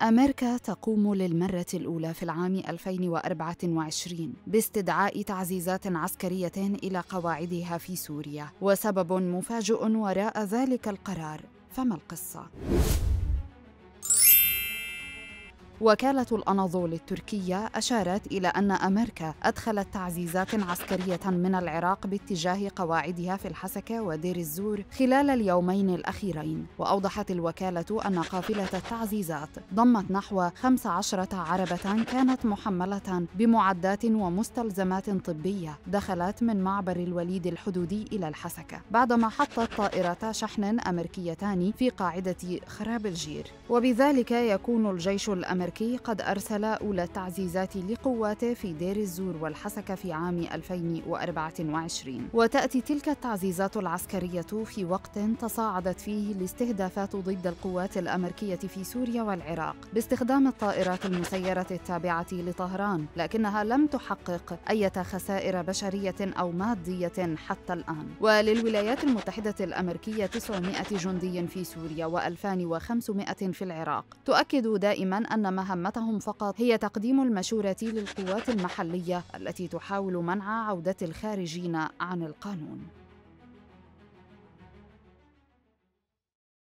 أمريكا تقوم للمرة الأولى في العام 2024 باستدعاء تعزيزات عسكرية إلى قواعدها في سوريا، وسبب مفاجئ وراء ذلك القرار، فما القصة؟ وكالة الأناضول التركية أشارت إلى أن أمريكا أدخلت تعزيزات عسكرية من العراق باتجاه قواعدها في الحسكة ودير الزور خلال اليومين الأخيرين. وأوضحت الوكالة أن قافلة التعزيزات ضمت نحو 15 عربة كانت محملة بمعدات ومستلزمات طبية دخلت من معبر الوليد الحدودي إلى الحسكة بعدما حطت طائرتا شحن أمريكيتان في قاعدة خراب الجير، وبذلك يكون الجيش الأمريكي قد أرسل أولى التعزيزات لقواته في دير الزور والحسكة في عام 2024. وتأتي تلك التعزيزات العسكرية في وقت تصاعدت فيه الاستهدافات ضد القوات الأمريكية في سوريا والعراق باستخدام الطائرات المسيرة التابعة لطهران، لكنها لم تحقق أي خسائر بشرية أو مادية حتى الآن. وللولايات المتحدة الأمريكية 900 جندي في سوريا و2500 في العراق. تؤكد دائما أن مهمتهم فقط هي تقديم المشورة للقوات المحلية التي تحاول منع عودة الخارجين عن القانون.